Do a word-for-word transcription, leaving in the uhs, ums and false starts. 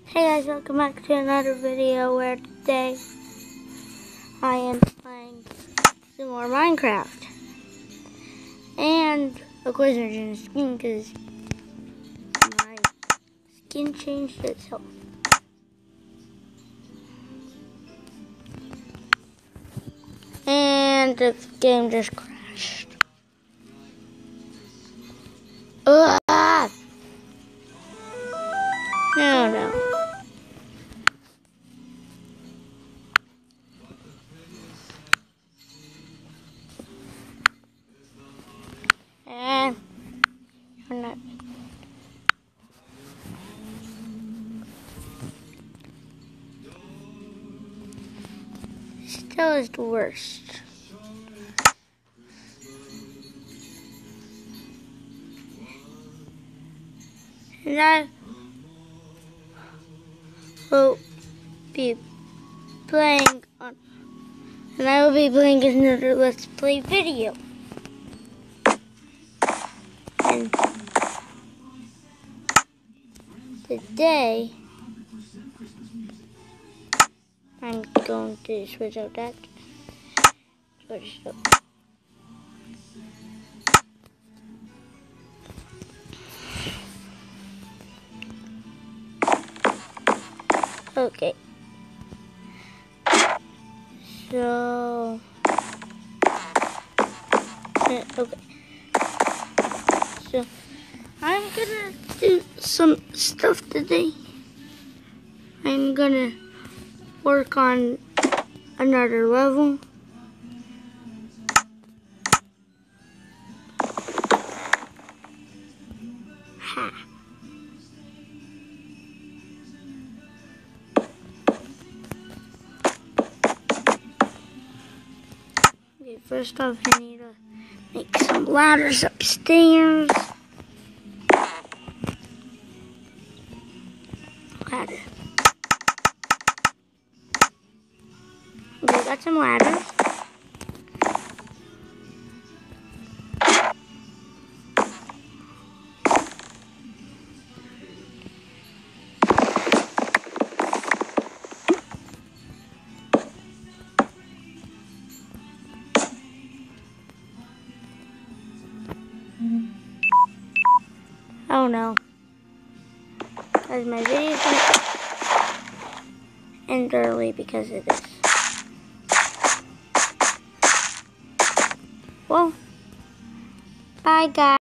Hey guys, welcome back to another video where today I am playing some more Minecraft. And of course I'm changing the skin because my skin changed itself. And the game just crashed. Ugh! No, no. And I'm not. Still is the worst. And I will be playing on, and I will be playing another Let's Play video. And today, I'm going to switch out that. Switch it up. Okay. So, okay. So, I'm gonna do some stuff today. I'm gonna work on another level. Ha. Okay, first off, I need to make some ladders upstairs. Ladder. Okay, got some ladders. Oh no. As my video is gonna end early because of this. Well, bye guys.